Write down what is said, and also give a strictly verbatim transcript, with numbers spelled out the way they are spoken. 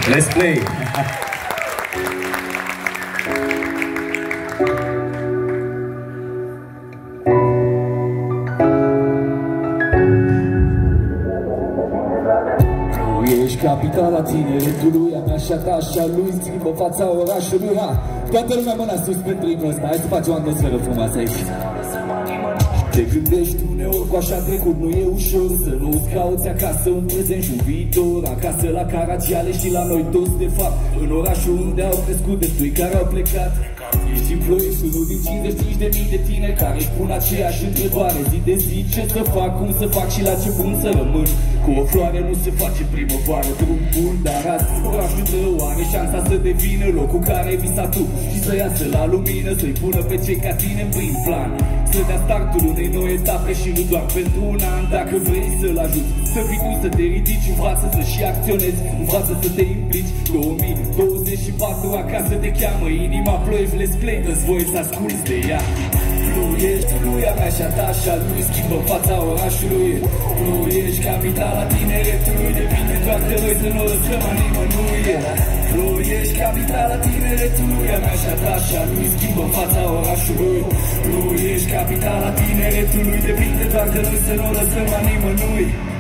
Let's play! Ești capitala tineretului, a mea și a ta și a lui, schimbă fața orașului, ha! Toată lumea mâna sus pentru imnul ăsta, hai să facem o atmosferă frumoasă aici. Te gândești uneori cu așa trecut, nu e ușor să nu-ți cauți acasă un prezent și un viitor. Acasă la Caragiale și la noi toți de fapt, în orașul unde au crescut destui care au plecat. Ești în Ploiești, unul din cincizeci și cinci de mii de tineri care își pun aceeași întrebare zi de zi: ce să fac, cum să fac și la ce bun să rămân? Cu o floare nu se face primăvară, drum bun, dar azi orașul tău are șansa să devină locul care ai visat tu și să iasă la lumină, să-i pună pe cei ca tine în prim plan, să dea startul unei noi etape și nu doar pentru un an. Dacă vrei să-l ajuți, să fii tu, să te ridici în față, să și acționezi în față, să te implici. Două mii douăzeci și patru acasă te cheamă inima Ploiești, Let's Play, dă-ți voie să asculți de ea. Ploiești, lui a mea și a ta și a lui, schimbă fața orașului. Ploiești, capitala tineretului, depinde doar de noi să nu o lăsăm a nimănui. Ploiești, capitala tineretului, a mea și a ta și a lui, schimbă fața orașului. Ploiești, capitala tineretului, depinde doar de noi să nu o lăsăm a nimănui.